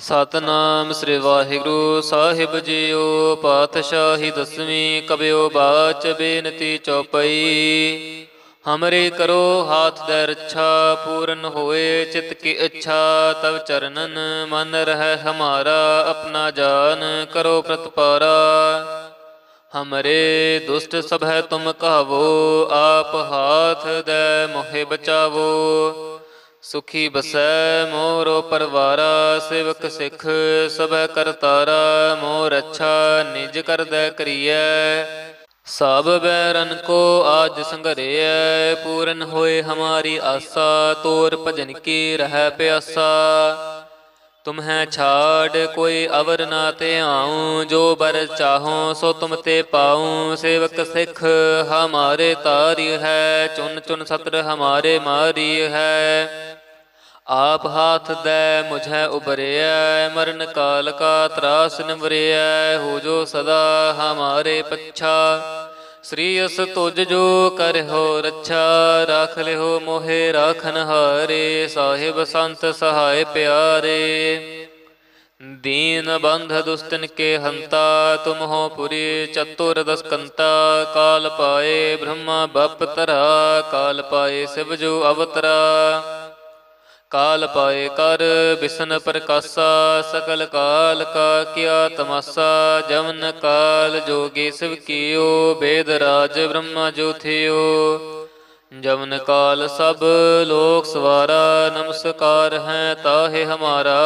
ਸਤਨਾਮ ਸ੍ਰੀ ਵਾਹਿਗੁਰੂ ਸਾਹਿਬ ਜੀਓ। ਪਾਤਸ਼ਾਹੀ ਦਸਵੀਂ ਕਬਿਓ ਬਾਚ ਬੇਨਤੀ ਚੌਪਈ। ਹਮਰੇ ਕਰੋ ਹਾਥ ਦੇ ਰੱਛਾ, ਪੂਰਨ ਹੋਏ ਚਿਤ ਕੀ ਇੱਛਾ। ਤਵ ਚਰਨਨ ਮਨ ਰਹਿ ਹਮਾਰਾ, ਆਪਣਾ ਜਾਨ ਕਰੋ ਪ੍ਰਤਪਾਰਾ। ਹਮਰੇ ਦੁਸ਼ਟ ਸਭੈ ਤੁਮ ਕਹਾਵੋ, ਆਪ ਹਾਥ ਦੇ ਮੋਹਿ ਬਚਾਵੋ। ਸੁਖੀ ਬਸੈ ਮੋਰੋ ਪਰਵਾਰਾ, ਸੇਵਕ ਸਿੱਖ ਸਭੈ ਕਰਤਾਰਾ। ਮੋਰ ਅੱਛਾ ਨਿਜ ਕਰਦੈ ਕਰੀਐ, ਸਭ ਬੈਰਨ ਕੋ ਆਜ ਸੰਘਰਿਐ। ਪੂਰਨ ਹੋਏ ਹਮਾਰੀ ਆਸਾ, ਤੋਰ ਭਜਨ ਕੀ ਰਹਿ ਪਿਆਸਾ। ਤੁਮਹਿ ਛਾੜ ਕੋਈ ਅਵਰ ਨਾ ਧਿਆਉ, ਜੋ ਬਰ ਚਾਹੋ ਸੋ ਤੁਮ ਤੇ ਪਾਉ। ਸੇਵਕ ਸਿੱਖ ਹਮਾਰੇ ਤਾਰੀ ਹੈ, ਚੁਨ ਚੁਨ ਸਤਰ ਹਮਾਰੇ ਮਾਰੀ ਹੈ। ਆਪ ਹਾਥ ਦੇ ਮੁਝੈ ਉਬਰਿਐ, ਮਰਨ ਕਾਲ ਕਾ ਤਰਾਸ ਨਿਵਰਿਐ। ਹੋ ਜੋ ਸਦਾ ਹਮਾਰੇ ਪੱਛਾ, ਸ੍ਰੀ ਅਸ ਤੁਜ ਜੋ ਕਰਿਓ ਰੱਛਾ। ਰਾਖ ਲਿਓ ਮੋਹਿ ਰਾਖਨ ਹਾਰੇ, ਸਾਹਿਬ ਸੰਤ ਸਹਾਇ ਪਿਆਰੇ। ਦੀਨ ਬੰਧ ਦੁਸਤਨ ਕੇ ਹੰਤਾ, ਤੁਮ ਹੋ ਪੁਰੀ ਚਤੁਰ ਦਸਕੰਤਾ। ਕਾਲ ਪਾਏ ਬ੍ਰਹਮਾ ਬਪ ਤਰਾ, ਕਾਲ ਪਾਏ ਸਿਵ ਜੋ ਅਵਤਰਾ। ਕਾਲ ਪਾਏ ਕਰ ਬਿਸ਼ਨ ਪ੍ਰਕਾਸ਼ਾ, ਸਕਲ ਕਾਲ ਕਾ ਕੀਆ ਤਮਾਸਾ। ਜਮਨ ਕਾਲ ਜੋਗੀ ਸਿਵ ਕੀਓ, ਬੇਦ ਰਾਜ ਬ੍ਰਹਮਾ ਜੋ ਥਿਓ। ਜਮਨ ਕਾਲ ਸਭ ਲੋਕ ਸਵਾਰਾ, ਨਮਸਕਾਰ ਹੈ ਤਾਹਿ ਹਮਾਰਾ।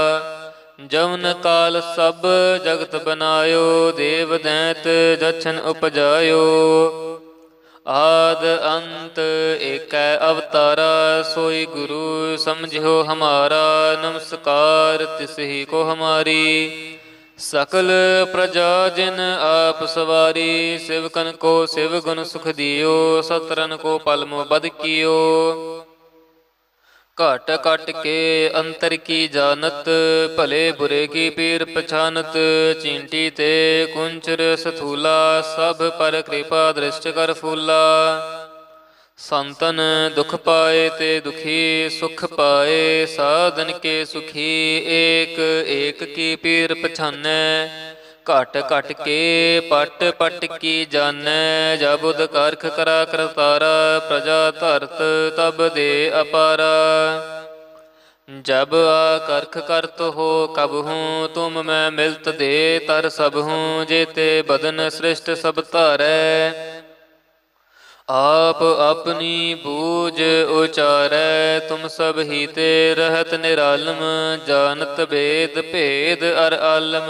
ਜਮਨ ਕਾਲ ਸਭ ਜਗਤ ਬਨਾਇਓ, ਦੇਵ ਦੈਂਤ ਜਛਨ ਉਪਜਾਇਓ। ਆਦ ਅੰਤ ਏਕੈ ਅਵਤਾਰਾ, ਸੋਈ ਗੁਰੂ ਸਮਝਿਓ ਹਮਾਰਾ। ਨਮਸਕਾਰ ਤਿਸਹੀ ਕੋ ਹਮਾਰੀ, ਸਕਲ ਪ੍ਰਜਾ ਜਿਨ ਆਪ ਸਵਾਰੀ। ਸਿਵਕਨ ਕੋ ਸਿਵ ਗੁਣ ਸੁਖ ਦਿਓ, ਸਤਰਨ ਕੋ ਪਲ ਮੋ ਬਦ ਕੀਓ। ਘਟ ਘਟ ਕੇ ਅੰਤਰ ਕੀ ਜਾਨਤ, ਭਲੇ ਬੁਰੇ ਕੀ ਪੀਰ ਪਛਾਨਤ। ਚੀਂਟੀ ਤੇ ਕੁੰਚਰ ਸਥੂਲਾ, ਸਭ ਪਰ ਕਿਰਪਾ ਦ੍ਰਿਸ਼ਟ ਕਰ ਫੂਲਾ। ਸੰਤਨ ਦੁਖ ਪਾਏ ਤੇ ਦੁਖੀ ਸੁਖ ਪਾਏ, ਸਾਧਨ ਕੇ ਸੁਖੀ। ਏਕ ਏਕ ਕੀ ਪੀਰ ਪਛਾਨੈ, ਘਟ ਘਟ ਕੇ ਪਟ ਪਟ ਕੀ ਜਾਣੈ। ਜਬੁਦ ਕਰਖ ਕਰਾ ਕਰਤਾਰਾ, ਪ੍ਰਜਾ ਧਰਤ ਤਬ ਦੇ ਅਪਾਰਾ। ਜਬ ਆ ਕਰਖ ਕਰਤ ਹੋ ਕਬਹੂੰ, ਤੁਮ ਮੈਂ ਮਿਲਤ ਦੇ ਤਰ ਸਭਹੂੰ। ਜੇਤੇ ਬਦਨ ਸ੍ਰਿਸ਼ਟ ਸਭ ਧਾਰੈ, ਆਪ ਆਪਣੀ ਬੂਝ ਉਚਾਰੈ। ਤੁਮ ਸਭ ਹੀ ਤੇ ਰਹਿਤ ਨਿਰਾਲਮ, ਜਾਨਤ ਬੇਦ ਭੇਦ ਅਰ ਆਲਮ।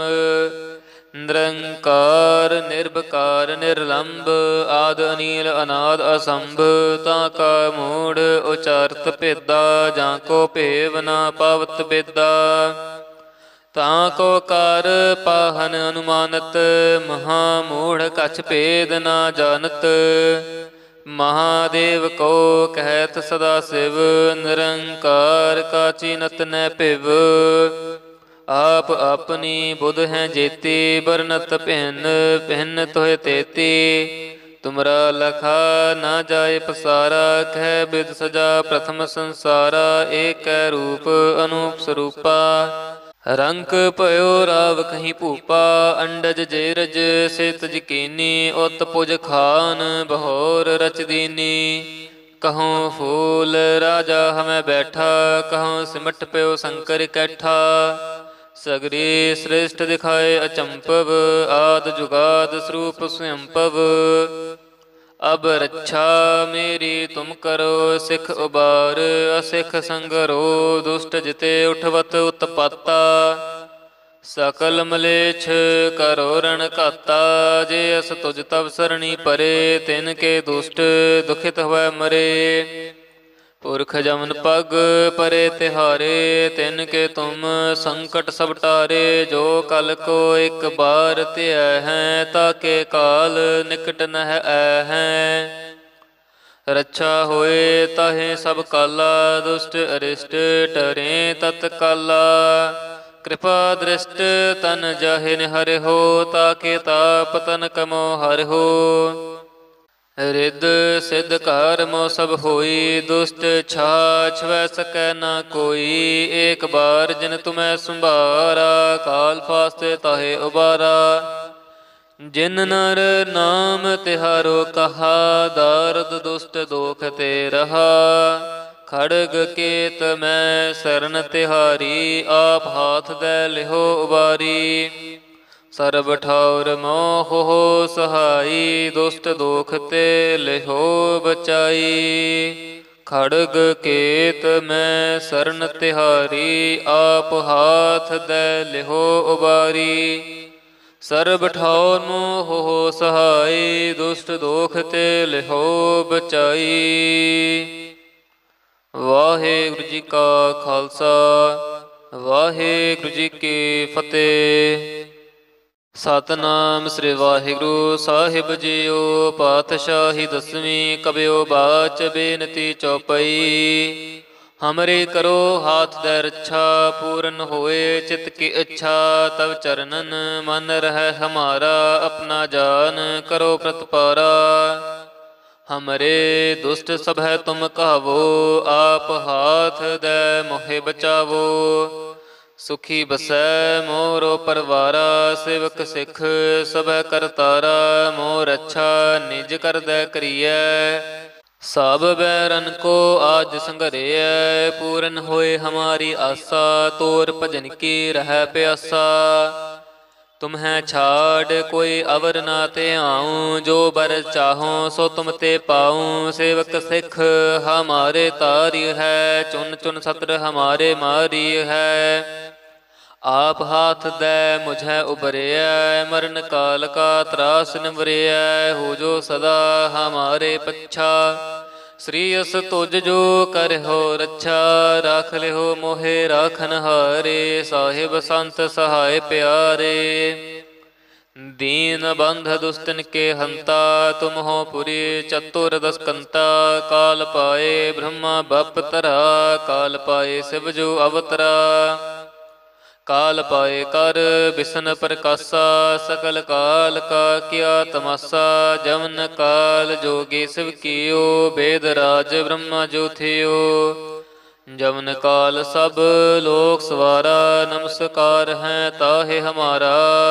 ਨਿਰੰਕਾਰ ਨਿਰਭਕਾਰ ਨਿਰਲੰਭ, ਆਦ ਅਨੀਲ ਅਨਾਦ ਅਸੰਭ। ਤਾਂ ਕਾ ਮੂੜ ਉਚਾਰਤ ਭੇਦਾ, ਜਾਂ ਕੋ ਭੇਵ ਨਾ ਪਾਵਤ ਬੇਦਾ। ਤਾਂ ਕੋ ਕਰ ਪਾਹਨ ਅਨੁਮਾਨਤ, ਮਹਾ ਮੂੜ ਕਛ ਭੇਦ ਨਾ ਜਾਣਤ। ਮਹਾਦੇਵ ਕੋ ਕਹਿਤ ਸਦਾ ਸਿਵ, ਨਿਰੰਕਾਰ ਕਾ ਚੀਨਤ ਨੈ ਭਿਵ। ਆਪ ਆਪਣੀ ਬੁਧ ਹੈ ਜੇਤੀ, ਬਰਨਤ ਭਿੰਨ ਭਿੰਨ ਤੋਹਿ ਤੇਤੀ। ਤੁਮਰਾ ਲਖਾ ਨਾ ਜਾਏ ਪਸਾਰਾ, ਕਹਿ ਬਿਦ ਸਜਾ ਪ੍ਰਥਮ ਸੰਸਾਰਾ। ਏਕੈ ਰੂਪ ਅਨੂਪ ਸਰੂਪਾ, ਰੰਕ ਭਇਓ ਰਾਵ ਕਹੀ ਭੂਪਾ। ਅੰਡਜ ਜੇਰਜ ਸੇਤਜ ਕੀਨੀ, ਉਤ ਪੁਜ ਖਾਨ ਬਹੋਰ ਰਚ ਦੀਨੀ। ਕਹਉ ਫੂਲ ਰਾਜਾ ਹਮੈ ਬੈਠਾ, ਕਹਉ ਸਿਮਟ ਪਿਓ ਸ਼ੰਕਰ ਕੈਠਾ। ਸਗਰੀ ਸ੍ਰਿਸ਼ਟ ਦਿਖਾਏ ਅਚੰਭਵ, ਆਦ ਜੁਗਾਦ ਸਰੂਪ ਸਵਯੰਭਵ। ਅਬ ਰੱਛਾ ਮੇਰੀ ਤੁਮ ਕਰੋ, ਸਿੱਖ ਉਬਾਰ ਅਸਿੱਖ ਸੰਗਰੋ। ਦੁਸ਼ਟ ਜਿਤੇ ਉਠਵਤ ਉਤਪਾਤਾ, ਸਕਲ ਮਲੇਛ ਕਰੋ ਰਣ ਘਾਤਾ। ਜੇ ਅਸ ਤੁਜ ਤਵ ਸਰਣੀ ਪਰੇ, ਤਿਨ ਕੇ ਦੁਸ਼ਟ ਦੁਖਿਤ ਹੋਇ ਮਰੇ। ਪੁਰਖ ਜਮਨ ਪਗ ਪਰੇ ਤਿਹਾਰੇ, ਤਿਨ ਕੇ ਤੁਮ ਸੰਕਟ ਸਭ ਟਾਰੇ। ਜੋ ਕਲ ਕੋ ਇਕ ਬਾਰ ਧਿਐ ਹੈ, ਤਾਕੇ ਕਾਲ ਨਿਕਟ ਨਹਿ ਐ ਹੈ। ਰੱਛਾ ਹੋਏ ਤਾਹੇ ਸਭ ਕਾਲਾ, ਦੁਸ਼ਟ ਅਰਿਸ਼ਟ ਟਰੇ ਤਤ ਕਾਲਾ। ਕਿਰਪਾ ਦ੍ਰਿਸ਼ਟ ਤਨ ਜਾਹਿ ਨਿਹਰਿਓ, ਤਾਕੇ ਤਾਪ ਤਨ ਕਮੋ ਹਰਿਓ। ਰਿੱਧ ਸਿੱਧ ਕਰਮੋ ਸਭ ਹੋਈ, ਦੁਸ਼ਟ ਛਾਛ ਵੈ ਸਕੈ ਨਾ ਕੋਈ। ਏਕ ਬਾਰ ਜਿਨ ਤੁਮੈ ਸੰਭਾਰਾ, ਕਾਲ ਫਾਸਤੇ ਤਾਹੇ ਉਬਾਰਾ। ਜਿਨ ਨਰ ਨਾਮ ਤਿਹਾਰੋ ਕਹਾ, ਦਰਦ ਦੁਸ਼ਟ ਦੋਖ ਤੇ ਰਹਾ। ਖੜਗ ਕੇਤ ਮੈਂ ਸਰਨ ਤਿਹਾਰੀ, ਆਪ ਹਾਥ ਦੈ ਲਿਹੋ ਉਬਾਰੀ। ਸਰਬ ਠੌਰ ਮੋਹ ਸਹਾਈ, ਦੁਸ਼ਟ ਦੋਖ ਤੇ ਲਿਹੋ ਬਚਾਈ। ਖੜਗ ਕੇਤ ਮੈਂ ਸਰਨ ਤਿਹਾਰੀ, ਆਪ ਹਾਥ ਦੈ ਲਿਹੋ ਉਬਾਰੀ। ਸਰਬ ਠੌਰ ਮੋਹ ਸਹਾਈ, ਦੁਸ਼ਟ ਦੋਖ ਤੇ ਲਿਹੋ ਬਚਾਈ। ਵਾਹਿਗੁਰੂ ਜੀ ਕਾ ਖਾਲਸਾ, ਵਾਹਿਗੁਰੂ ਜੀ ਕੀ ਫਤਿਹ। ਸਤਿਨਾਮ ਸ੍ਰੀ ਵਾਹਿਗੁਰੂ ਸਾਹਿਬ ਜੀਓ। ਪਾਤਸ਼ਾਹੀ ਦਸਵੀਂ ਕਬਿਓ ਬਾਚ ਬੇਨਤੀ ਚੌਪਈ। ਹਮਰੇ ਕਰੋ ਹਾਥ ਦੈ ਰੱਛਾ, ਪੂਰਨ ਹੋਏ ਚਿਤ ਕੀ ਇੱਛਾ। ਤਵ ਚਰਨਨ ਮਨ ਰਹਿ ਹਮਾਰਾ, ਆਪਣਾ ਜਾਨ ਕਰੋ ਪ੍ਰਤਪਾਰਾ। ਹਮਰੇ ਦੁਸ਼ਟ ਸਭੈ ਤੁਮ ਕਹਾਵੋ, ਆਪ ਹਾਥ ਦੈ ਮੋਹਿ ਬਚਾਵੋ। ਸੁਖੀ ਬਸੈ ਮੋਰੋ ਪਰਵਾਰਾ, ਸੇਵਕ ਸਿੱਖ ਸਭੈ ਕਰਤਾਰਾ। ਮੋਰ ਅੱਛਾ ਨਿਜ ਕਰਦੈ ਕਰੀਐ, ਸਭ ਬੈਰਨ ਕੋ ਆਜ ਸੰਘਰਿਐ। ਪੂਰਨ ਹੋਏ ਹਮਾਰੀ ਆਸਾ, ਤੋਰ ਭਜਨ ਕੀ ਰਹਿ ਪਿਆਸਾ। ਤੁਮਹਿ ਛਾੜ ਕੋਈ ਅਵਰ ਨਾ ਧਿਆਉ, ਜੋ ਬਰ ਚਾਹੋ ਸੋ ਤੁਮ ਤੇ ਪਾਉ। ਸੇਵਕ ਸਿੱਖ ਹਮਾਰੇ ਤਾਰੀ ਹੈ, ਚੁਨ ਚੁਨ ਸਤਰ ਹਮਾਰੇ ਮਾਰੀ ਹੈ। ਆਪ ਹਾਥ ਦੈ ਮੁਝੈ ਉਬਰਿਐ, ਮਰਨ ਕਾਲ ਕਾ ਤਰਾਸ ਨਿਵਰਿਐ। ਹੋ ਜੋ ਸਦਾ ਹਮਾਰੇ ਪੱਛਾ, ਸ੍ਰੀ ਅਸ ਤੁਜ ਜੋ ਕਰਿਓ ਰੱਛਾ। ਰਾਖ ਲਿਓ ਮੋਹਿ ਰਾਖਨ ਹਾਰੇ, ਸਾਹਿਬ ਸੰਤ ਸਹਾਇ ਪਿਆਰੇ। ਦੀਨ ਬੰਧ ਦੁਸਤਨ ਕੇ ਹੰਤਾ, ਤੁਮ ਹੋ ਪੁਰੀ ਚਤੁਰ ਦਸਕੰਤਾ। ਕਾਲ ਪਾਏ ਬ੍ਰਹਮਾ ਬਪ ਤਰਾ, ਕਾਲ ਪਾਏ ਸਿਵ ਜੋ ਅਵਤਰਾ। ਕਾਲ ਪਾਏ ਕਰ ਬਿਸ਼ਨ ਪ੍ਰਕਾਸ਼ਾ, ਸਕਲ ਕਾਲ ਕਾ ਕੀਆ ਤਮਾਸਾ। ਜਮਨ ਕਾਲ ਜੋਗੀ ਸਿਵ ਕੀਓ, ਬੇਦ ਰਾਜ ਬ੍ਰਹਮਾ ਜੋ ਥਿਓ। ਜਮਨ ਕਾਲ ਸਭ ਲੋਕ ਸਵਾਰਾ, ਨਮਸਕਾਰ ਹੈ ਤਾਹੇ ਹਮਾਰਾ।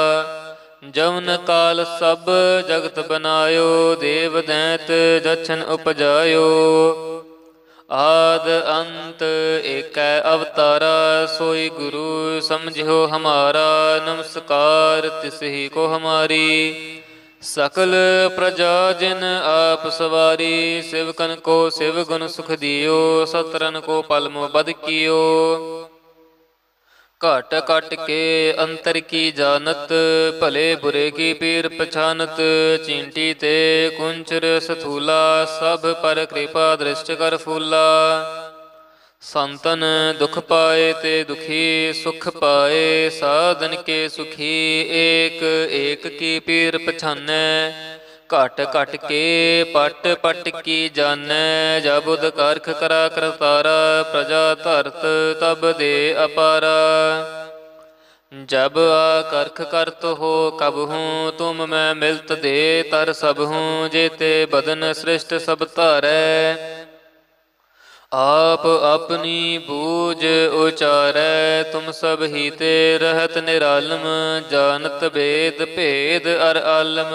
ਜਮਨ ਕਾਲ ਸਭ ਜਗਤ ਬਨਾਇਓ, ਦੇਵ ਦੈਂਤ ਦਛਨ ਉਪਜਾਇਓ। ਆਦ ਅੰਤ ਏਕੈ ਅਵਤਾਰਾ, ਸੋਈ ਗੁਰੂ ਸਮਝਿਓ ਹਮਾਰਾ। ਨਮਸਕਾਰ ਤਿਸਹੀ ਕੋ ਹਮਾਰੀ, ਸਕਲ ਪ੍ਰਜਾ ਜਿਨ ਆਪ ਸਵਾਰੀ। ਸਿਵਕਨ ਕੋ ਸਿਵ ਗੁਣ ਸੁਖ ਦਿਓ, ਸਤਰਨ ਕੋ ਪਲਮ ਬਦ ਕੀਓ। ਘਟ ਘਟ ਕੇ ਅੰਤਰ ਕੀ ਜਾਨਤ, ਭਲੇ ਬੁਰੇ ਕੀ ਪੀਰ ਪਛਾਨਤ। ਚੀਂਟੀ ਤੇ ਕੁੰਚਰ ਸਥੂਲਾ, ਸਭ ਪਰ ਕਿਰਪਾ ਦ੍ਰਿਸ਼ਟ ਕਰ ਫੂਲਾ। ਸੰਤਨ ਦੁਖ ਪਾਏ ਤੇ ਦੁਖੀ, ਸੁਖ ਪਾਏ ਸਾਧਨ ਕੇ ਸੁਖੀ। ਏਕ ਏਕ ਕੀ ਪੀਰ ਪਛਾਨੈ, ਘਟ ਘਟ ਕੇ ਪਟ ਪਟ ਕੀ ਜਾਣੈ। ਜਬੁਦ ਕਰਖ ਕਰਾ ਕਰਤਾਰਾ, ਪ੍ਰਜਾ ਧਰਤ ਤਬ ਦੇ ਅਪਾਰਾ। ਜਬ ਆ ਕਰਖ ਕਰਤ ਹੋ ਕਬਹੂੰ, ਤੁਮ ਮੈਂ ਮਿਲਤ ਦੇ ਤਰ ਸਭਹੂੰ। ਜੇਤੇ ਬਦਨ ਸ੍ਰਿਸ਼ਟ ਸਭ ਧਾਰੈ, ਆਪ ਆਪਣੀ ਬੂਝ ਉਚਾਰੈ। ਤੁਮ ਸਭ ਹੀ ਤੇ ਰਹਿਤ ਨਿਰਾਲਮ, ਜਾਨਤ ਬੇਦ ਭੇਦ ਅਰ ਆਲਮ।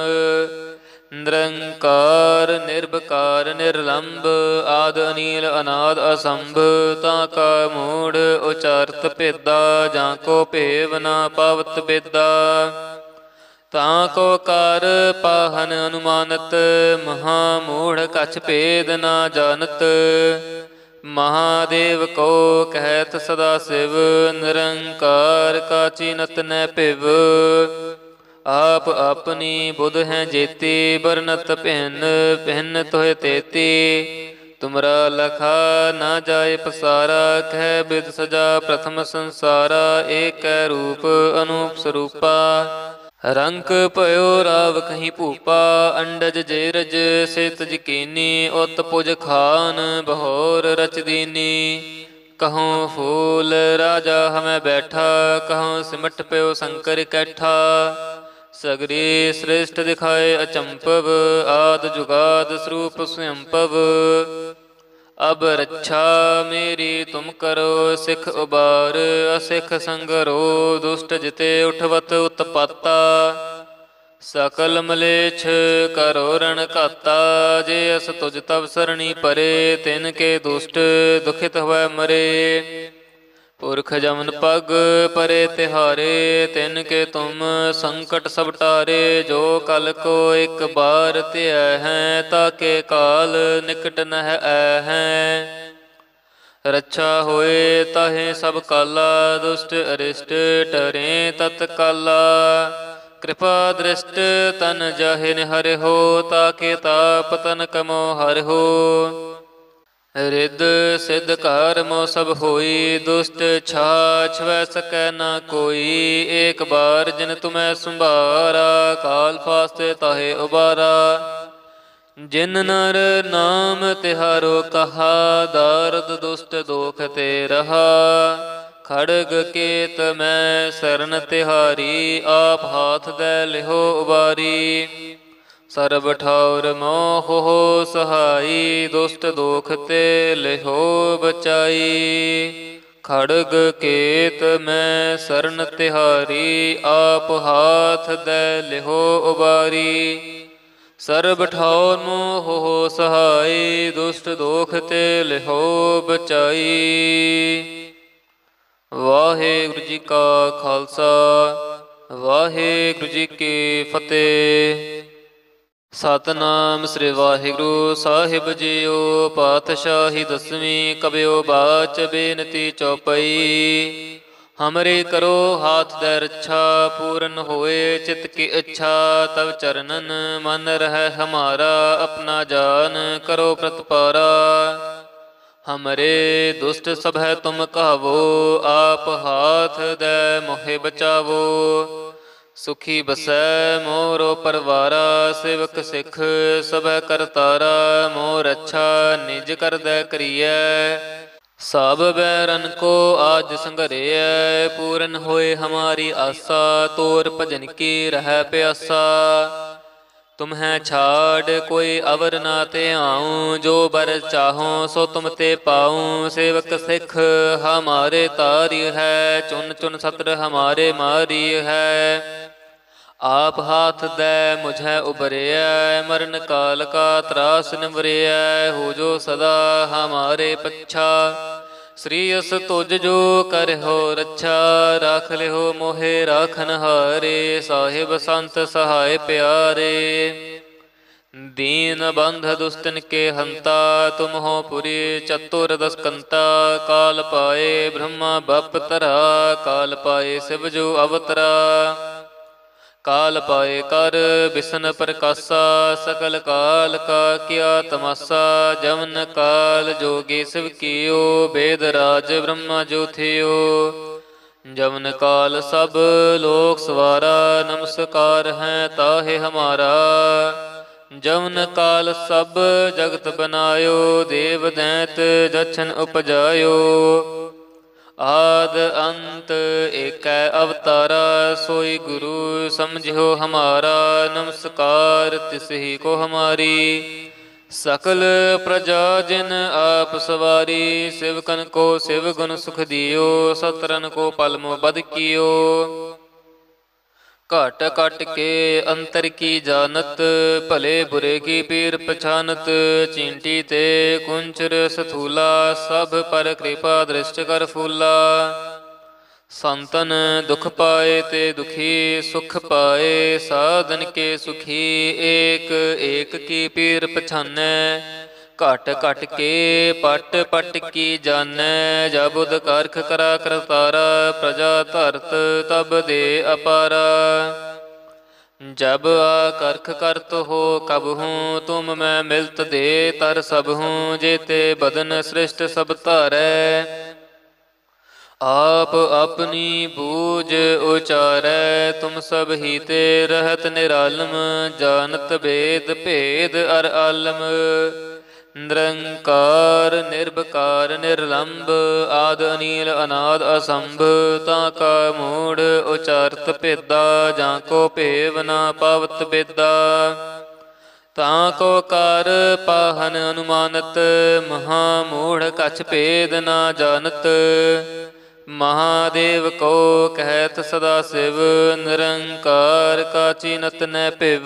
ਨਿਰੰਕਾਰ ਨਿਰਭਕਾਰ ਨਿਰਲੰਭ, ਆਦ ਅਨੀਲ ਅਨਾਦ ਅਸੰਭ। ਤਾਂ ਕਾ ਮੂੜ ਉਚਾਰਤ ਭੇਦਾ, ਜਾਂ ਕੋ ਭੇਵ ਨਾ ਪਾਵਤ ਬੇਦਾ। ਤਾਂ ਕੋ ਕਰ ਪਾਹਨ ਅਨੁਮਾਨਤ, ਮਹਾ ਮੂੜ ਕਛ ਭੇਦ ਨਾ ਜਾਣਤ। ਮਹਾਦੇਵ ਕੋ ਕਹਿਤ ਸਦਾ ਸਿਵ, ਨਿਰੰਕਾਰ ਕਾ ਚੀਨਤ ਨੈ ਭਿਵ। ਆਪ ਆਪਣੀ ਬੁਧ ਹੈ ਜੇਤੀ, ਬਰਨਤ ਭਿੰਨ ਭਿੰਨ ਤੋਹਿ ਤੇਤੀ। ਤੁਮਰਾ ਲਖਾ ਨਾ ਜਾਏ ਪਸਾਰਾ, ਕਹਿ ਬਿਦ ਸਜਾ ਪ੍ਰਥਮ ਸੰਸਾਰਾ। ਏਕੈ ਰੂਪ ਅਨੂਪ ਸਰੂਪਾ, ਰੰਕ ਭਇਓ ਰਾਵ ਕਹੀਂ ਭੂਪਾ। ਅੰਡਜ ਜੇਰਜ ਸਿਤ ਜਕੀਨੀ, ਉਤ ਪੁਜ ਖਾਨ ਬਹੋਰ ਰਚ ਦੀਨੀ। ਕਹਉ ਫੂਲ ਰਾਜਾ ਹਮੈ ਬੈਠਾ, ਕਹਉ ਸਿਮਟ ਪਿਓ ਸ਼ੰਕਰ ਕੈਠਾ। ਸਗਰੀ ਸ੍ਰਿਸ਼ਟ ਦਿਖਾਏ ਅਚੰਪਵ, ਆਦ ਜੁਗਾਦ ਸਰੂਪ ਸਵਯੰਪਵ। ਅਬ ਰੱਛਾ ਮੇਰੀ ਤੁਮ ਕਰੋ, ਸਿੱਖ ਉਬਾਰ ਅਸਿੱਖ ਸੰਗਰੋ। ਦੁਸ਼ਟ ਜਿਤੇ ਉਠਵਤ ਉਤਪਾਤਾ, ਸਕਲ ਮਲੇਛ ਕਰੋ ਰਣ ਘਾਤਾ। ਜੇ ਅਸ ਤੁਜ ਤਵ ਸਰਣੀ ਪਰੇ, ਤਿਨ ਕੇ ਦੁਸ਼ਟ ਦੁਖਿਤ ਹੋਇ ਮਰੇ। ਪੁਰਖ ਜਮਨ ਪਗ ਪਰੇ ਤਿਹਾਰੇ, ਤਿਨ ਕੇ ਤੁਮ ਸੰਕਟ ਸਭ ਟਾਰੇ। ਜੋ ਕਲ ਕੋ ਇੱਕ ਬਾਰ ਧਿਆ ਹੈ, ਤਾਕੇ ਕਾਲ ਨਿਕਟ ਨਹਿ ਐ ਹੈ। ਰੱਛਾ ਹੋਏ ਤਾਹੇ ਸਭ ਕਾਲਾ, ਦੁਸ਼ਟ ਅਰਿਸ਼ਟ ਟਰੇ ਤਤ ਕਾਲਾ। ਕਿਰਪਾ ਦ੍ਰਿਸ਼ਟ ਤਨ ਜਾਹਿ ਨਿਹਰਿਓ, ਤਾਕੇ ਤਾਪ ਤਨ ਕਮੋ ਹਰਿਓ। ਰਿੱਧ ਸਿੱਧ ਕਾਰਮੋ ਸਭ ਹੋਈ, ਦੁਸ਼ਟ ਛਾਛ ਵੈ ਸਕੈ ਨਾ ਕੋਈ। ਏਕ ਬਾਰ ਜਿਨ ਤੁਮੈ ਸੰਭਾਰਾ, ਕਾਲ ਫਾਸਤੇ ਤਾਹੇ ਉਬਾਰਾ। ਜਿਨ ਨਰ ਨਾਮ ਤਿਹਾਰੋ ਕਹਾ, ਦਾਰਦ ਦੁਸ਼ਟ ਦੋਖ ਤੇ ਰਹਾ। ਖੜਗ ਕੇਤ ਮੈਂ ਸਰਨ ਤਿਹਾਰੀ, ਆਪ ਹਾਥ ਦੈ ਲਿਹੋ ਉਬਾਰੀ। ਸਰਬ ਠਾਉਰ ਮੋਹ ਸਹਾਈ, ਦੁਸ਼ਟ ਦੋਖ ਤੇ ਲਿਹੋ ਬਚਾਈ। ਖੜਗ ਕੇਤ ਮੈਂ ਸਰਨ ਤਿਹਾਰੀ, ਆਪ ਹਾਥ ਦੈ ਲਿਹੋ ਉਬਾਰੀ। ਸਰਬ ਠਾਉਰ ਮੋਹ ਸਹਾਈ, ਦੁਸ਼ਟ ਦੋਖ ਤੇ ਲਿਹੋ ਬਚਾਈ। ਵਾਹਿਗੁਰੂ ਜੀ ਕਾ ਖਾਲਸਾ, ਵਾਹਿਗੁਰੂ ਜੀ ਕੀ ਫਤਿਹ। ਸਤਿਨਾਮ ਸ੍ਰੀ ਵਾਹਿਗੁਰੂ ਸਾਹਿਬ ਜੀਓ। ਪਾਤਸ਼ਾਹੀ ਦਸਵੀਂ, ਕਬਿਓ ਬਾਚ ਬੇਨਤੀ ਚੌਪਈ। ਹਮਰੇ ਕਰੋ ਹਾਥ ਦੈ ਰੱਛਾ, ਪੂਰਨ ਹੋਏ ਚਿਤ ਕੀ ਇੱਛਾ। ਤਵ ਚਰਨਨ ਮਨ ਰਹਿ ਹਮਾਰਾ, ਆਪਣਾ ਜਾਨ ਕਰੋ ਪ੍ਰਤਪਾਰਾ। ਹਮਰੇ ਦੁਸ਼ਟ ਸਭੈ ਤੁਮ ਕਹਾਵੋ, ਆਪ ਹਾਥ ਦੈ ਮੋਹਿ ਬਚਾਵੋ। ਸੁਖੀ ਬਸੈ ਮੋਰੋ ਪਰਵਾਰਾ, ਸੇਵਕ ਸਿੱਖ ਸਭੈ ਕਰਤਾਰਾ। ਮੋਹ ਰੱਛਾ ਨਿਜ ਕਰਦੈ ਕਰੀਐ, ਸਭ ਬੈਰਨ ਕੋ ਆਜ ਸੰਘਰਿਐ। ਪੂਰਨ ਹੋਏ ਹਮਾਰੀ ਆਸਾ, ਤੋਰ ਭਜਨ ਕੀ ਰਹਿ ਪਿਆਸਾ। ਤੁਮਹਿ ਛਾੜ ਕੋਈ ਅਵਰ ਨਾ ਧਿਆਉ, ਜੋ ਬਰ ਚਾਹੋ ਸੋ ਤੁਮ ਤੇ ਪਾਉ। ਸੇਵਕ ਸਿੱਖ ਹਮਾਰੇ ਤਾਰੀ ਹੈ, ਚੁਨ ਚੁਨ ਸਤਰ ਹਮਾਰੇ ਮਾਰੀ ਹੈ। ਆਪ ਹਾਥ ਦੈ ਮੁਝੈ ਉਬਰਿਐ, ਮਰਨ ਕਾਲ ਕਾ ਤਰਾਸ ਨਿਵਰਿਐ। ਹੋ ਜੋ ਸਦਾ ਹਮਾਰੇ ਪੱਛਾ, ਸ੍ਰੀ ਅਸ ਤੁਜ ਜੋ ਕਰਿਓ ਰੱਛਾ। ਰਾਖ ਲਿਓ ਮੋਹਿ ਰਾਖਨ ਹਾਰੇ, ਸਾਹਿਬ ਸੰਤ ਸਹਾਇ ਪਿਆਰੇ। ਦੀਨ ਬੰਧ ਦੁਸਤਨ ਕੇ ਹੰਤਾ, ਤੁਮ ਹੋ ਪੁਰੀ ਚਤੁਰ ਦਸਕੰਤਾ। ਕਾਲ ਪਾਏ ਬ੍ਰਹਮਾ ਬਪ ਤਰਾ, ਕਾਲ ਪਾਏ ਸਿਵ ਜੋ ਅਵਤਰਾ। ਕਾਲ ਪਾਏ ਕਰ ਬਿਸ਼ਨ ਪ੍ਰਕਾਸ਼ਾ, ਸਕਲ ਕਾਲ ਕਾ ਕੀਆ ਤਮਾਸਾ। ਜਮਨ ਕਾਲ ਜੋਗੀ ਸਿਵ ਕੀਓ, ਬੇਦ ਰਾਜ ਬ੍ਰਹਮਾ ਜੋ ਥਿਓ। ਜਮਨ ਕਾਲ ਸਭ ਲੋਕ ਸਵਾਰਾ, ਨਮਸਕਾਰ ਹੈ ਤਾਹੇ ਹਮਾਰਾ। ਜਮਨ ਕਾਲ ਸਭ ਜਗਤ ਬਨਾਇਓ, ਦੇਵ ਦੈਂਤ ਦਛਨ ਉਪਜਾਇਓ। ਆਦ ਅੰਤ ਏਕੈ ਅਵਤਾਰਾ, ਸੋਈ ਗੁਰੂ ਸਮਝਿਓ ਹਮਾਰਾ। ਨਮਸਕਾਰ ਤਿਸਹੀ ਕੋ ਹਮਾਰੀ, ਸਕਲ ਪ੍ਰਜਾ ਜਿਨ ਆਪ ਸਵਾਰੀ। ਸਿਵਕਨ ਕੋ ਸਿਵ ਗੁਣ ਸੁਖ ਦਿਓ, ਸਤਰਨ ਕੋ ਪਲਮੋ ਬਦ ਕੀਓ। ਘਟ ਘਟ ਕੇ ਅੰਤਰ ਕੀ ਜਾਨਤ, ਭਲੇ ਬੁਰੇ ਕੀ ਪੀਰ ਪਛਾਨਤ। ਚੀਂਟੀ ਤੇ ਕੁੰਚਰ ਸਥੂਲਾ, ਸਭ ਪਰ ਕਿਰਪਾ ਦ੍ਰਿਸ਼ਟ ਕਰ ਫੂਲਾ। ਸੰਤਨ ਦੁਖ ਪਾਏ ਤੇ ਦੁਖੀ ਸੁਖ ਪਾਏ, ਸਾਧਨ ਕੇ ਸੁਖੀ। ਏਕ ਏਕ ਕੀ ਪੀਰ ਪਛਾਨੈ, ਘਟ ਘਟ ਕੇ ਪਟ ਪਟ ਕੀ ਜਾਣੈ। ਜਬੁਦ ਕਰਖ ਕਰਾ ਕਰਤਾਰਾ, ਪ੍ਰਜਾ ਧਰਤ ਤਬ ਦੇ ਅਪਾਰਾ। ਜਬ ਆ ਕਰਖ ਕਰਤ ਹੋ ਕਬਹੂੰ, ਤੁਮ ਮੈਂ ਮਿਲਤ ਦੇ ਤਰ ਸਬਹੂੰ। ਜੇਤੇ ਬਦਨ ਸ੍ਰਿਸ਼ਟ ਸਭ ਧਾਰੈ, ਆਪ ਆਪਣੀ ਬੂਝ ਉਚਾਰੈ। ਤੁਮ ਸਭ ਹੀ ਤੇ ਰਹਿਤ ਨਿਰਾਲਮ, ਜਾਨਤ ਬੇਦ ਭੇਦ ਅਰ ਆਲਮ। ਨਿਰੰਕਾਰ ਨਿਰਭਕਾਰ ਨਿਰਲੰਭ ਆਦ ਅਨੀਲ ਅਨਾਦ ਅਸੰਭ ਤਾਂ ਕਾ ਮੂੜ ਉਚਾਰਤ ਭੇਦਾ ਜਾਂ ਕੋ ਭੇਵ ਨਾ ਪਾਵਤ ਬੇਦਾ ਤਾਂ ਕੋ ਕਰ ਪਾਹਨ ਅਨੁਮਾਨਤ ਮਹਾ ਮੂੜ ਕਛ ਭੇਦ ਨਾ ਜਾਣਤ ਮਹਾਦੇਵ ਕੋ ਕਹਿਤ ਸਦਾ ਸਿਵ ਨਿਰੰਕਾਰ ਕਾ ਚੀਨਤ ਨੈ ਭਿਵ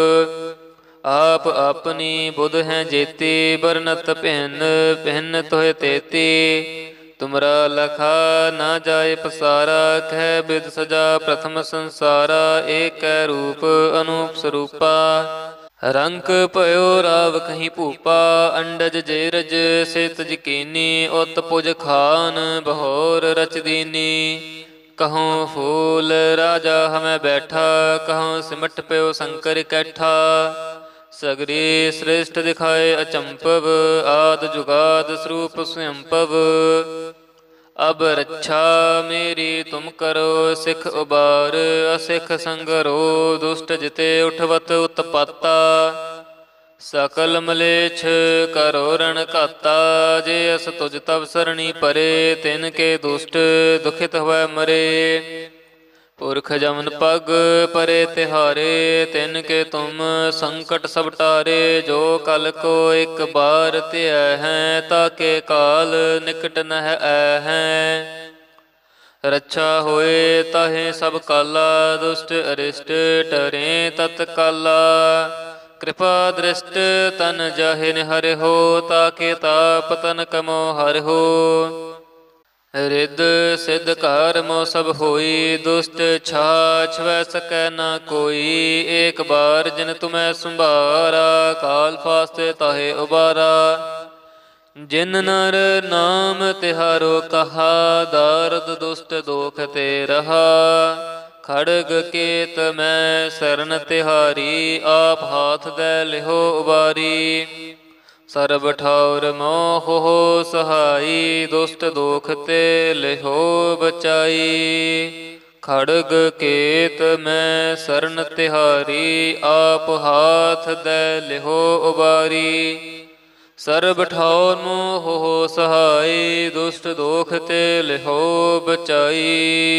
ਆਪ ਆਪਣੀ ਬੁਧ ਹੈ ਜੇਤੀ ਬਰਨਤ ਭਿੰਨ ਭਿੰਨ ਤੋਹਿ ਤੇਤੀ ਤੁਮਰਾ ਲਖਾ ਨਾ ਜਾਏ ਪਸਾਰਾ ਕਹਿ ਬਿਦ ਸਜਾ ਪ੍ਰਥਮ ਸੰਸਾਰਾ ਏਕੈ ਰੂਪ ਅਨੂਪ ਸਰੂਪਾ ਰੰਕ ਭਇਓ ਰਾਵ ਕਹੀਂ ਭੂਪਾ ਅੰਡਜ ਜੇਰਜ ਸਿਤ ਜਕੀਨੀ ਉਤ ਪੁਜ ਖਾਨ ਬਹੋਰ ਰਚ ਦੀਨੀ ਕਹਉ ਫੂਲ ਰਾਜਾ ਹਮੈ ਬੈਠਾ ਕਹਉ ਸਿਮਟ ਪਿਓ ਸ਼ੰਕਰ ਕੈਠਾ ਸਗਰੀ ਸ੍ਰਿਸ਼ਟ ਦਿਖਾਏ ਅਚੰਪਵ ਆਦ ਜੁਗਾਦ ਸਰੂਪ ਸਵੰਪਵ ਅਬ ਰੱਛਾ ਮੇਰੀ ਤੁਮ ਕਰੋ ਸਿਖ ਉਬਾਰ ਅਸਿਖ ਸੰਗਰੋ ਦੁਸ਼ਟ ਜਿਤੇ ਉਠਵਤ ਉਤਪਾਤਾ ਸਕਲ ਮਲੇਛ ਕਰੋ ਰਣ ਘਾਤਾ ਜੇ ਅਸ ਤੁਜ ਤਵ ਸਰਣੀ ਪਰੇ ਤਿਨ ਕੇ ਦੁਸ਼ਟ ਦੁਖਿਤ ਹੋਇ ਮਰੇ ਪੁਰਖ ਜਮਨ ਪਗ ਪਰੇ ਤਿਹਾਰੇ ਤਿਨ ਕੇ ਤੁਮ ਸੰਕਟ ਸਭ ਟਾਰੇ ਜੋ ਕਲ ਕੋ ਇਕ ਬਾਰ ਧਿਆ ਹੈ ਤਾਕੇ ਕਾਲ ਨਿਕਟ ਨਹਿ ਐ ਹੈ ਰੱਛਾ ਹੋਏ ਤਾਹੇ ਸਭ ਕਾਲਾ ਦੁਸ਼ਟ ਅਰਿਸ਼ਟ ਟਰੇ ਤਤ ਕਾਲਾ ਕਿਰਪਾ ਦ੍ਰਿਸ਼ਟ ਤਨ ਜਾਹਿ ਨਿਹਰਿ ਹੋ ਤਾਕੇ ਤਾਪ ਤਨ ਕਮੋ ਹਰਿ ਹੋ ਰਿੱਧ ਸਿੱਧ ਘਰ ਮੋ ਸਭ ਹੋਈ ਦੁਸ਼ਟ ਛਾਛ ਵੈ ਸਕੈ ਨਾ ਕੋਈ ਏਕ ਬਾਰ ਜਿਨ ਤੁਮੈ ਸੰਭਾਰਾ ਕਾਲ ਫਾਸਤੇ ਤਾਹੇ ਉਬਾਰਾ ਜਿਨ ਨਰ ਨਾਮ ਤਿਹਾਰੋ ਕਹਾ ਦਾਰਦ ਦੁਸ਼ਟ ਦੋਖ ਤੇ ਰਹਾ ਖੜਗ ਕੇਤ ਮੈਂ ਸਰਨ ਤਿਹਾਰੀ ਆਪ ਹਾਥ ਦੇ ਲਿਹੋ ਉਬਾਰੀ ਸਰਬ ਠੌਰ ਮੋਹ ਸਹਾਈ ਦੁਸ਼ਟ ਦੋਖ ਤੇ ਲਿਹੋ ਬਚਾਈ ਖੜਗ ਕੇਤ ਮੈਂ ਸਰਨ ਤਿਹਾਰੀ ਆਪ ਹਾਥ ਦੇ ਲਿਹੋ ਉਬਾਰੀ ਸਰਬ ਠੌਰ ਮੋਹ ਸਹਾਈ ਦੁਸ਼ਟ ਦੋਖ ਤੇ ਲਿਹੋ ਬਚਾਈ।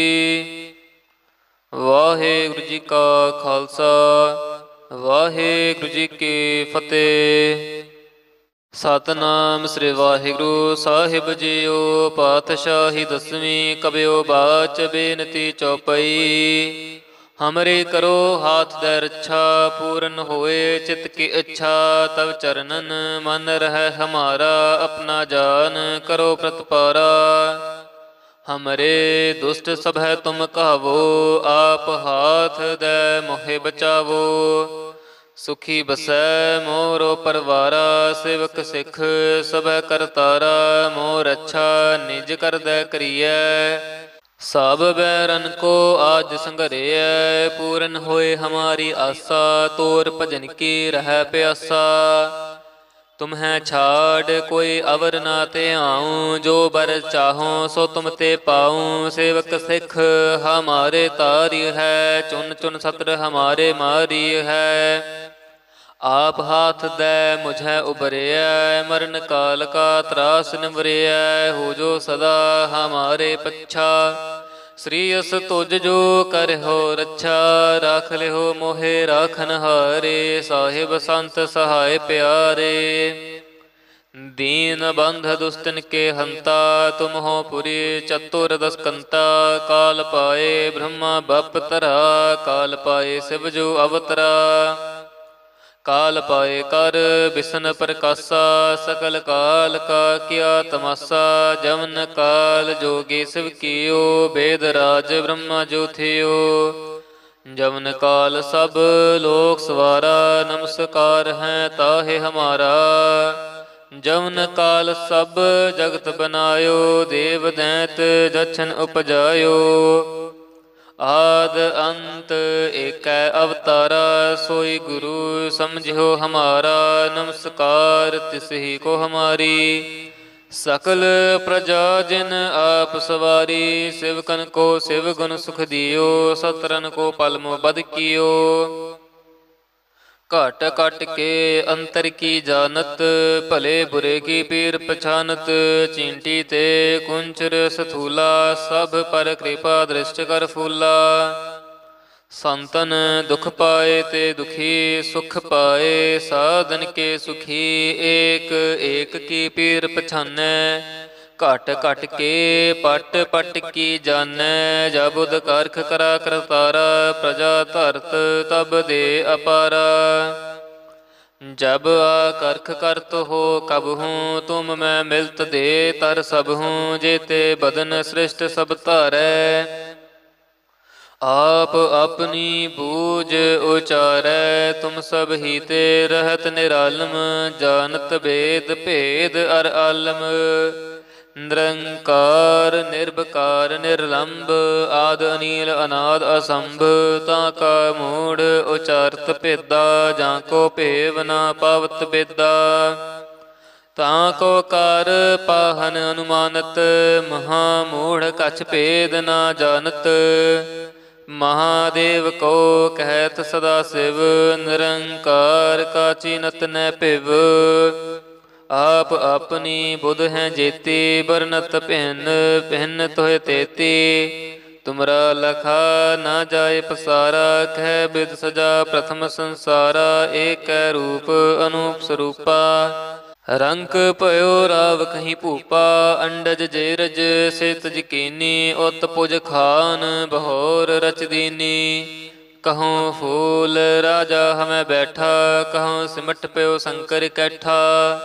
ਵਾਹਿਗੁਰੂ ਜੀ ਕਾ ਖਾਲਸਾ ਵਾਹਿਗੁਰੂ ਜੀ ਕੀ ਫਤਿਹ। ਸਤਿਨਾਮ ਸ੍ਰੀ ਵਾਹਿਗੁਰੂ ਸਾਹਿਬ ਜੀਓ। ਪਾਤਸ਼ਾਹੀ ਦਸਵੀਂ ਕਬਿਓ ਬਾਚ ਬੇਨਤੀ ਚੌਪਈ। ਹਮਰੇ ਕਰੋ ਹਾਥ ਦੇ ਰੱਛਾ ਪੂਰਨ ਹੋਏ ਚਿਤ ਕੀ ਇੱਛਾ ਤਵ ਚਰਨਨ ਮਨ ਰਹਿ ਹਮਾਰਾ ਆਪਣਾ ਜਾਨ ਕਰੋ ਪ੍ਰਤਪਾਰਾ। ਹਮਰੇ ਦੁਸ਼ਟ ਸਭ ਹੈ ਤੁਮ ਕਹਾਵੋ ਆਪ ਹਾਥ ਦੇ ਮੋਹਿ ਬਚਾਵੋ। ਸੁਖੀ ਬਸੈ ਮੋਰੋ ਪਰਵਾਰਾ ਸੇਵਕ ਸਿੱਖ ਸਭੈ ਕਰਤਾਰਾ। ਮੋਹ ਰੱਛਾ ਨਿਜ ਕਰਦੈ ਕਰੀਐ ਸਭ ਬੈਰਨ ਕੋ ਆਜ ਸੰਘਰਿਐ। ਪੂਰਨ ਹੋਏ ਹਮਾਰੀ ਆਸਾ ਤੋਰ ਭਜਨ ਕੀ ਰਹਿ ਪਿਆਸਾ। ਤੁਮਹਿ ਛਾੜ ਕੋਈ ਅਵਰ ਨਾ ਧਿਆਉ ਜੋ ਬਰ ਚਾਹੋ ਸੋ ਤੁਮ ਤੇ ਪਾਉ। ਸੇਵਕ ਸਿੱਖ ਹਮਾਰੇ ਤਾਰੀ ਹੈ ਚੁਨ ਚੁਨ ਸਤਰ ਹਮਾਰੇ ਮਾਰੀ ਹੈ। ਆਪ ਹਾਥ ਦੇ ਮੁਝੈ ਉਬਰਿਐ ਮਰਨ ਕਾਲ ਕਾ ਤਰਾਸ ਨਿਵਰਿਐ। ਹੋ ਜੋ ਸਦਾ ਹਮਾਰੇ ਪੱਛਾ ਸ੍ਰੀ ਅਸ ਤੁਜ ਜੋ ਕਰਿਓ ਰੱਛਾ। ਰਾਖ ਲਿਓ ਮੋਹਿ ਰਾਖਨ ਹਾਰੇ ਸਾਹਿਬ ਸੰਤ ਸਹਾਇ ਪਿਆਰੇ। ਦੀਨ ਬੰਧ ਦੁਸਤਨ ਕੇ ਹੰਤਾ ਤੁਮ ਹੋ ਪੁਰੀ ਚਤੁਰ ਦਸਕੰਤਾ। ਕਾਲ ਪਾਏ ਬ੍ਰਹਮਾ ਬਪ ਤਰਾ ਕਾਲ ਪਾਏ ਸਿਵ ਜੋ ਅਵਤਰਾ। ਕਾਲ ਪਾਏ ਕਰ ਬਿਸ਼ਨ ਪ੍ਰਕਾਸ਼ਾ ਸਕਲ ਕਾਲ ਕਾ ਕੀਆ ਤਮਾਸਾ। ਜਮਨ ਕਾਲ ਜੋਗੀ ਸਿਵ ਕੀਓ ਬੇਦ ਰਾਜ ਬ੍ਰਹਮਾ ਜੋ ਥਿਓ। ਜਮਨ ਕਾਲ ਸਭ ਲੋਕ ਸਵਾਰਾ ਨਮਸਕਾਰ ਹੈ ਤਾਹੇ ਹਮਾਰਾ। ਜਮਨ ਕਾਲ ਸਭ ਜਗਤ ਬਨਾਇਓ ਦੇਵ ਦੈਂਤ ਜਛਨ ਉਪਜਾਇਓ। ਆਦ ਅੰਤ ਏਕੈ ਅਵਤਾਰਾ ਸੋਈ ਗੁਰੂ ਸਮਝਿਓ ਹਮਾਰਾ। ਨਮਸਕਾਰ ਤਿਸਹੀ ਕੋ ਹਮਾਰੀ ਸਕਲ ਪ੍ਰਜਾ ਜਿਨ ਆਪ ਸਵਾਰੀ। ਸਿਵਕਨ ਕੋ ਸਿਵ ਗੁਣ ਸੁਖ ਦਿਓ ਸਤਰਨ ਕੋ ਪਲ ਮੋ ਬਦ ਕੀਓ। ਘਟ ਘਟ ਕੇ ਅੰਤਰ ਕੀ ਜਾਨਤ, ਭਲੇ ਬੁਰੇ ਕੀ ਪੀਰ ਪਛਾਨਤ। ਚੀਂਟੀ ਤੇ ਕੁੰਚਰ ਸਥੂਲਾ, ਸਭ ਪਰ ਕਿਰਪਾ ਦ੍ਰਿਸ਼ਟ ਕਰ ਫੂਲਾ। ਸੰਤਨ ਦੁਖ ਪਾਏ ਤੇ ਦੁਖੀ, ਸੁਖ ਪਾਏ ਸਾਧਨ ਕੇ ਸੁਖੀ। ਏਕ ਏਕ ਕੀ ਪੀਰ ਪਛਾਨੈ, ਘਟ ਘਟ ਕੇ ਪਟ ਪਟ ਕੀ ਜਾਣੈ। ਜਬ ਉਦ ਕਰਖ ਕਰਾ ਕਰਤਾਰਾ, ਪ੍ਰਜਾ ਧਰਤ ਤਬ ਦੇ ਅਪਾਰਾ। ਜਬ ਆ ਕਰਖ ਕਰਤ ਹੋ ਕਬਹੂੰ, ਤੁਮ ਮੈਂ ਮਿਲਤ ਦੇ ਤਰ ਸਭਹੂੰ। ਜੇਤੇ ਬਦਨ ਸ੍ਰਿਸ਼ਟ ਸਭ ਧਾਰੈ, ਆਪ ਆਪਣੀ ਬੂਝ ਉਚਾਰੈ। ਤੁਮ ਸਭ ਹੀ ਤੇ ਰਹਿਤ ਨਿਰਾਲਮ, ਜਾਨਤ ਬੇਦ ਭੇਦ ਅਰ ਆਲਮ। ਨਿਰੰਕਾਰ ਨਿਰਭਕਾਰ ਨਿਰਲੰਭ, ਆਦ ਅਨੀਲ ਅਨਾਦ ਅਸੰਭ। ਤਾਂ ਕਾ ਮੂੜ ਉਚਾਰਤ ਭੇਦਾ, ਜਾਂ ਕੋ ਭੇਵ ਨਾ ਪਾਵਤ ਬੇਦਾ। ਤਾਂ ਕੋ ਕਰ ਪਾਹਨ ਅਨੁਮਾਨਤ, ਮਹਾ ਮੂੜ ਕਛ ਭੇਦ ਨਾ ਜਾਣਤ। ਮਹਾਦੇਵ ਕੋ ਕਹਿਤ ਸਦਾ ਸਿਵ, ਨਿਰੰਕਾਰ ਕਾ ਚੀਨਤ ਨੈ ਭਿਵ। ਆਪ ਆਪਣੀ ਬੁਧ ਹੈ ਜੇਤੀ, ਬਰਨਤ ਭਿੰਨ ਭਿੰਨ ਤੋਹਿ ਤੇਤੀ। ਤੁਮਰਾ ਲਖਾ ਨਾ ਜਾਏ ਪਸਾਰਾ, ਕਹਿ ਬਿਦ ਸਜਾ ਪ੍ਰਥਮ ਸੰਸਾਰਾ। ਏਕੈ ਰੂਪ ਅਨੂਪ ਸਰੂਪਾ, ਰੰਕ ਭਇਓ ਰਾਵ ਕਹੀਂ ਭੂਪਾ। ਅੰਡਜ ਜੇਰਜ ਸਿਤ ਜਕੀਨੀ, ਉਤ ਪੁਜ ਖਾਨ ਬਹੋਰ ਰਚ ਦੀਨੀ। ਕਹਉ ਫੂਲ ਰਾਜਾ ਹਮੈ ਬੈਠਾ, ਕਹਉ ਸਿਮਟ ਪਿਓ ਸ਼ੰਕਰ ਕੈਠਾ।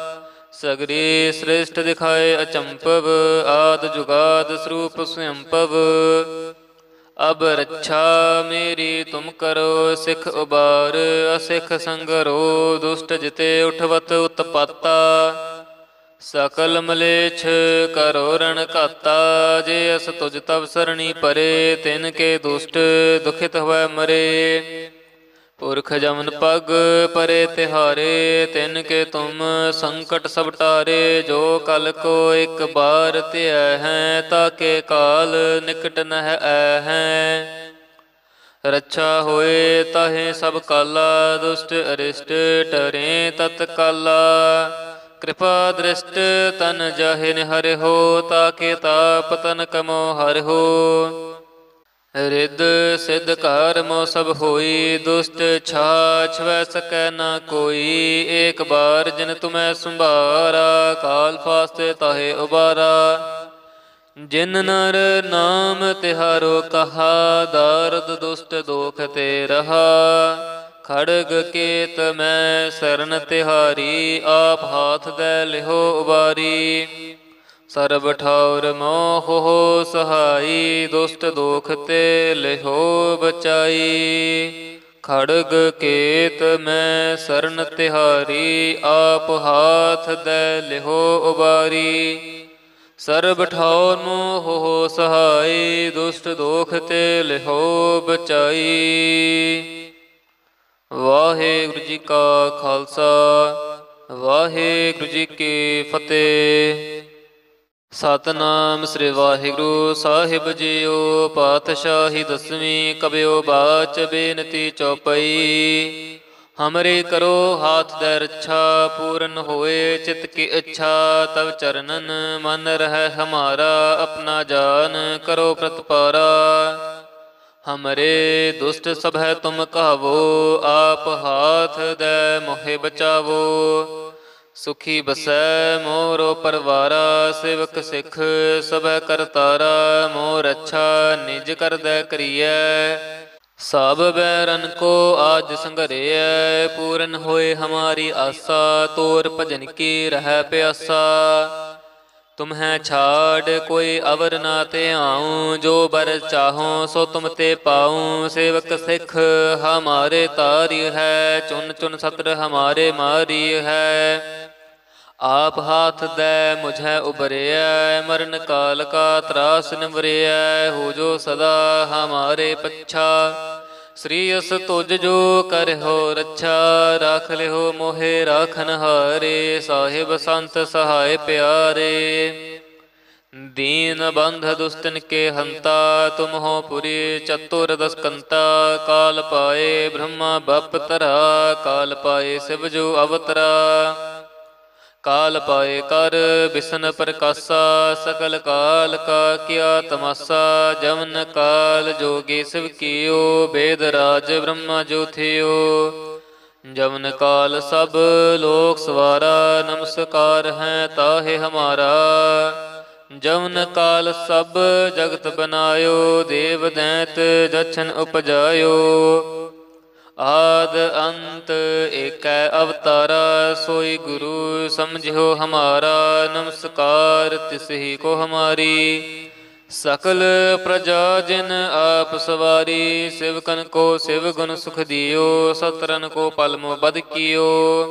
ਸਗਰੀ ਸ੍ਰਿਸ਼ਟ ਦਿਖਾਏ ਅਚੰਭਵ, ਆਦ ਜੁਗਾਦ ਸਰੂਪ ਸਵਯੰਭਵ। ਅਬ ਰੱਛਾ ਮੇਰੀ ਤੁਮ ਕਰੋ, ਸਿਖ ਉਬਾਰ ਅਸਿਖ ਸੰਗਰੋ। ਦੁਸ਼ਟ ਜਿਤੇ ਉਠਵਤ ਉਤਪਾਤਾ, ਸਕਲ ਮਲੇਛ ਕਰੋ ਰਣ ਘਾਤਾ। ਜੇ ਅਸ ਤੁਜ ਤਵ ਸਰਣੀ ਪਰੇ, ਤਿਨ ਕੇ ਦੁਸ਼ਟ ਦੁਖਿਤ ਹੋਇ ਮਰੇ। ਪੁਰਖ ਜਮਨ ਪਗ ਪਰੇ ਤਿਹਾਰੇ, ਤਿਨ ਕੇ ਤੁਮ ਸੰਕਟ ਸਭ ਟਾਰੇ। ਜੋ ਕਲ ਕੋ ਇਕ ਬਾਰ ਧਿਐ ਹੈ, ਤਾਕੇ ਕਾਲ ਨਿਕਟ ਨਹਿ ਐ ਹੈ। ਰੱਛਾ ਹੋਏ ਤਾਹੇ ਸਭ ਕਾਲਾ, ਦੁਸ਼ਟ ਅਰਿਸ਼ਟ ਟਰੇ ਤਤ ਕਾਲਾ। ਕਿਰਪਾ ਦ੍ਰਿਸ਼ਟ ਤਨ ਜਾਹਿ ਨਿਹਰਿਓ, ਤਾਕੇ ਤਾਪ ਤਨ ਕਮੋ ਹਰਿਓ। ਰਿੱਧ ਸਿੱਧ ਘਰ ਮੋ ਸਭ ਹੋਈ, ਦੁਸ਼ਟ ਛਾ ਛਵੈ ਸਕੈ ਨਾ ਕੋਈ। ਏਕ ਬਾਰ ਜਿਨ ਤੁਮੈ ਸੰਭਾਰਾ, ਕਾਲ ਫਾਸਤੇ ਤਾਹੇ ਉਬਾਰਾ। ਜਿਨ ਨਰ ਨਾਮ ਤਿਹਾਰੋ ਕਹਾ, ਦਾਰਦ ਦੁਸ਼ਟ ਦੋਖ ਤੇ ਰਹਾ। ਖੜਗ ਕੇਤ ਮੈਂ ਸਰਨ ਤਿਹਾਰੀ, ਆਪ ਹਾਥ ਦੈ ਲਿਹੋ ਉਬਾਰੀ। ਸਰਬ ਠੌਰ ਮੋਹ ਸਹਾਈ, ਦੁਸ਼ਟ ਦੋਖ ਤੇ ਲਿਹੋ ਬਚਾਈ। ਖੜਗ ਕੇਤ ਮੈਂ ਸਰਨ ਤਿਹਾਰੀ, ਆਪ ਹਾਥ ਦੈ ਲਿਹੋ ਉਬਾਰੀ। ਸਰਬ ਠੌਰ ਮੋਹ ਸਹਾਈ, ਦੁਸ਼ਟ ਦੋਖ ਤੇ ਲਿਹੋ ਬਚਾਈ। ਵਾਹਿਗੁਰੂ ਜੀ ਕਾ ਖਾਲਸਾ, ਵਾਹਿਗੁਰੂ ਜੀ ਕੀ ਫਤਿਹ। ਸਤਿਨਾਮ ਸ੍ਰੀ ਵਾਹਿਗੁਰੂ ਸਾਹਿਬ ਜੀਓ। ਪਾਤਸ਼ਾਹੀ ਦਸਵੀਂ, ਕਬਿਓ ਬਾਚ ਬੇਨਤੀ ਚੌਪਈ। ਹਮਰੇ ਕਰੋ ਹਾਥ ਦੈ ਰੱਛਾ, ਪੂਰਨ ਹੋਏ ਚਿਤ ਕੀ ਇੱਛਾ। ਤਵ ਚਰਨਨ ਮਨ ਰਹਿ ਹਮਾਰਾ, ਆਪਣਾ ਜਾਨ ਕਰੋ ਪ੍ਰਤਪਾਰਾ। ਹਮਰੇ ਦੁਸ਼ਟ ਸਭੈ ਤੁਮ ਕਹਾਵੋ, ਆਪ ਹਾਥ ਦੈ ਮੋਹਿ ਬਚਾਵੋ। ਸੁਖੀ ਬਸੈ ਮੋਰੋ ਪਰਵਾਰਾ, ਸੇਵਕ ਸਿੱਖ ਸਭੈ ਕਰਤਾਰਾ। ਮੋਹ ਰੱਛਾ ਨਿਜ ਕਰਦੈ ਕਰੀਐ, ਸਭ ਬੈਰਨ ਕੋ ਆਜ ਸੰਘਰਿਐ। ਪੂਰਨ ਹੋਏ ਹਮਾਰੀ ਆਸਾ, ਤੋਰ ਭਜਨ ਕੀ ਰਹਿ ਪਿਆਸਾ। ਤੁਮਹਿ ਛਾੜ ਕੋਈ ਅਵਰ ਨਾ ਧਿਆਉ, ਜੋ ਬਰ ਚਾਹੋ ਸੋ ਤੁਮ ਤੇ ਪਾਉ। ਸੇਵਕ ਸਿੱਖ ਹਮਾਰੇ ਤਾਰਿ ਹੈ, ਚੁਨ ਚੁਨ ਸਤਰ ਹਮਾਰੇ ਮਾਰੀ ਹੈ। ਆਪ ਹਾਥ ਦੈ ਮੁਝੈ ਉਬਰਿਐ, ਮਰਨ ਕਾਲ ਕਾ ਤਰਾਸ ਨਿਵਰਿਐ। ਹੋ ਜੋ ਸਦਾ ਹਮਾਰੇ ਪੱਛਾ, ਸ੍ਰੀ ਅਸ ਤੁਜ ਜੋ ਕਰਿਓ ਰੱਛਾ। ਰਾਖ ਲਿਓ ਮੋਹਿ ਰਾਖਨ ਹਾਰੇ, ਸਾਹਿਬ ਸੰਤ ਸਹਾਇ ਪਿਆਰੇ। दीन बंध दुष्टन के हंता तुम हो पुरी चतुर्दश कंता काल पाए ब्रह्मा बप तरा काल पाए शिव जो अवतरा काल पाए कर बिसन प्रकाशा सकल काल का किया तमाशा जमन काल जोगी शिव कियो वेद राज ब्रह्मा जो थियो जमन काल सब लोक सवारा नमस्कार है ताहे हमारा जमन काल सब जगत बनायो देव दैत दक्षन उपजायो आद अंत एक अवतारा सोई गुरु समझो हमारा नमस्कार तिसही को हमारी सकल प्रजा जिन आप सवारी शिवकन को शिव गुण सुख दियो सतरन को पलमो बद कियो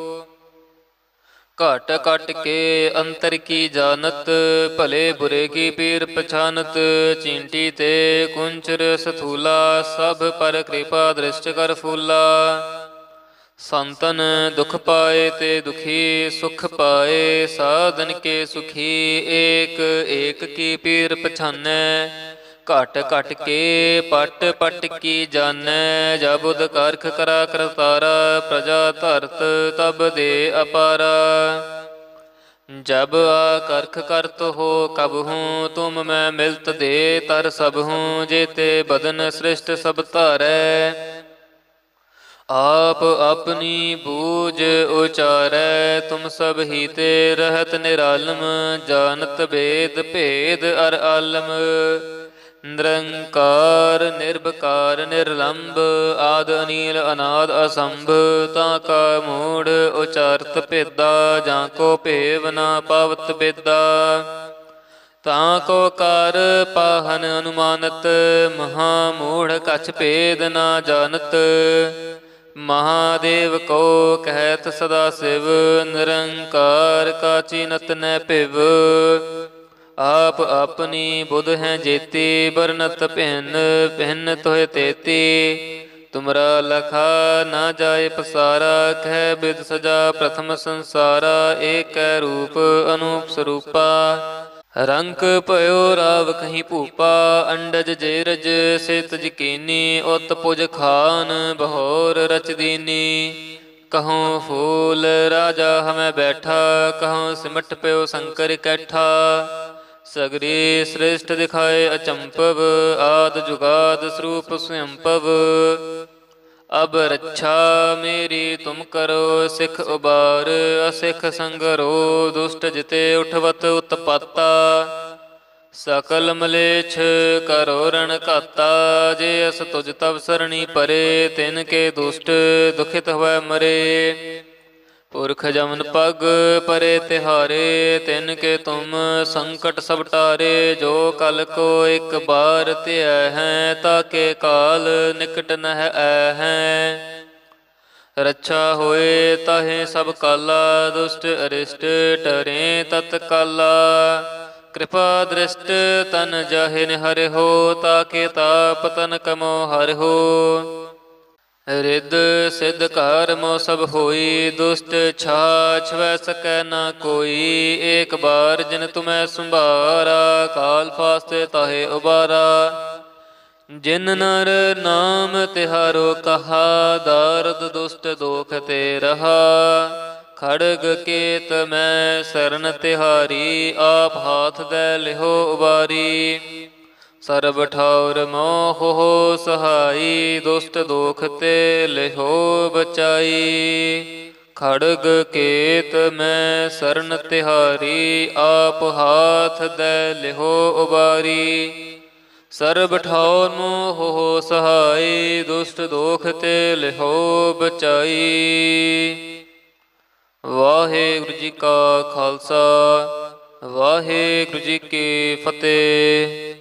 घट घट के अंतर की जानत भले बुरे की पीर पछानत चींटी ते कुंचर सथूला सब पर कृपा दृष्ट कर फूला संतन दुख पाए ते दुखी सुख पाए साधन के सुखी एक एक की पीर पछानै घट घट के पट पट की जानै जब उद करख करा करतारा प्रजा धरत तब दे अपारा जब आकर्ख करत हो कब हूँ तुम मैं मिलत दे तर सब हूँ जेते बदन सृष्ट सब तारै आप अपनी बूझ उचारै तुम सब ही ते रहत निरालम जानत भेद भेद अर आलम निरंकार निर्भकार निर्लंब आद अनील अनाद असंभ ताका मूढ़ उचारत भेदा जाको भेव न पावत बेदा ताको कार पाहन अनुमानत महामूढ़ कछ भेद न जानत महादेव को कहत सदा शिव निरंकार का चीनत न पिव आप अपनी बुध हैं जेती बरनत भिन्न भिन्न तोहे तेती तुमरा लखा ना जाए पसारा कह बिद सजा प्रथम संसारा एक रूप अनूप स्वरूपा रंक पयो राव कहीं भूपा अंडज जेरज सेत जकीनी उत पुज खान बहोर रच दीनी कहूँ फूल राजा हमें बैठा कहूँ सिमट पयो शंकर कैठा सगरी श्रेष्ठ दिखाए अचंपव आद जुगाद स्वरूप स्वयंपव अब रक्षा मेरी तुम करो सिख उबार असिख संगरो दुष्ट जिते उठवत उत्पाता सकल मलेच्छ करो रण घाता जे अस तुझ तब सरणी परे तिनके दुष्ट दुखित हुए मरे पुरख जमन पग परे तिहारे तिनके तुम संकट सब टारे जो कल को एक बार त्याह हैं ताके काल निकट नह हैं रक्षा होए ताहे सब काला दुष्ट अरिष्ट टरे तत्काला कृपा दृष्ट तन जाहि निहर हो ताके ताप तन कमो हर हो रिद सिद्ध कारमो सब होई दुष्ट छाछ वै सकै न कोई एक बार जिन तुम्हें संभारा काल फास्ते ताहे उबारा जिन नर नाम तिहारो कहा दारद दुष्ट दोख ते रहा खड़ग केत मैं शरण तिहारी आप हाथ दे लिहो उबारी सरब ठौर मोह हो सहाई दुष्ट दोख ते लिहो बचाई खड़ग केत मैं शरण तिहारी आप हाथ दे लिहो उबारी सरब ठौर मोह हो सहाई दुष्ट दोख ते लिहो बचाई। वाहेगुरु जी का खालसा वाहेगुरु जी की फतेह।